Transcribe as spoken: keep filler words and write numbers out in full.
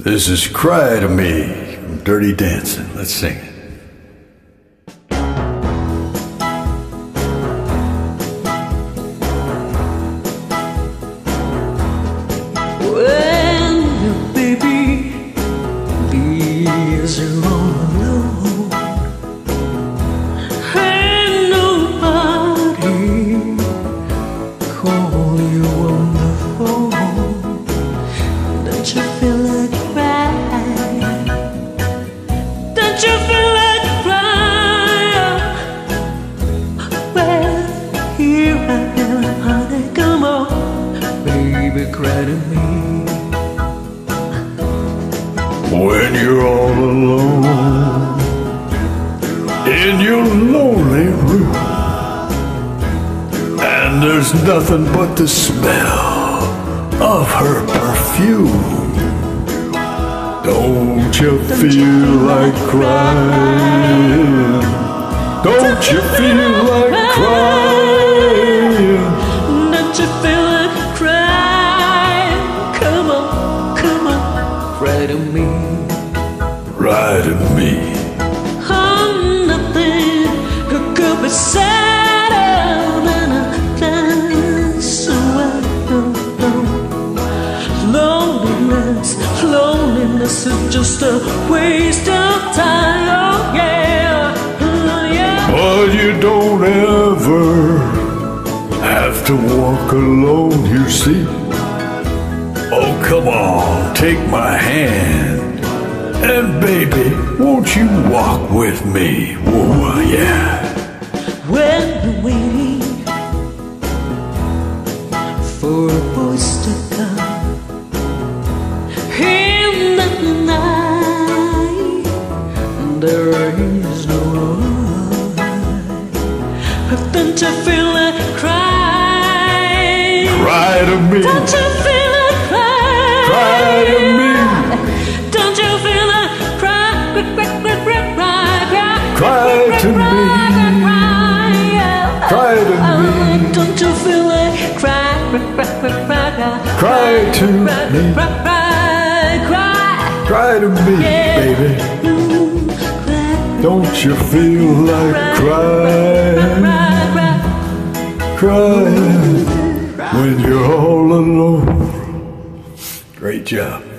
This is Cry to Me from Dirty Dancing. Let's sing it. When your baby leaves you all alone, and nobody call you on the phone, don't you feel like crying? Don't you feel like crying? Well, here I am, honey, come on, baby, cry to me. When you're all alone in your lonely room, and there's nothing but the smell of her perfume, don't you feel like crying? Don't you feel like crying? Don't you feel like crying? Come on, come on, cry to me. Cry to me. Oh, nothing could be sadder than a dance away. Loneliness, loneliness is just a waste of time. Oh yeah, oh, yeah. But you don't ever have to walk alone, you see. Oh, come on, take my hand. And baby, won't you walk with me? Whoa, yeah. When you're waiting for a voice to come in the night, there is no one. Don't you feel like crying? Cry to me. Don't you feel like crying? Cry to me. Don't you feel like crying? Cry, cry, cry, cry, cry, Cry to me. Cry to me. Don't you feel like cry, cry, cry, cry, cry, Cry to me. cry, cry, cry, Cry to me, baby. Don't you feel like crying? Crying when you're all alone. Great job.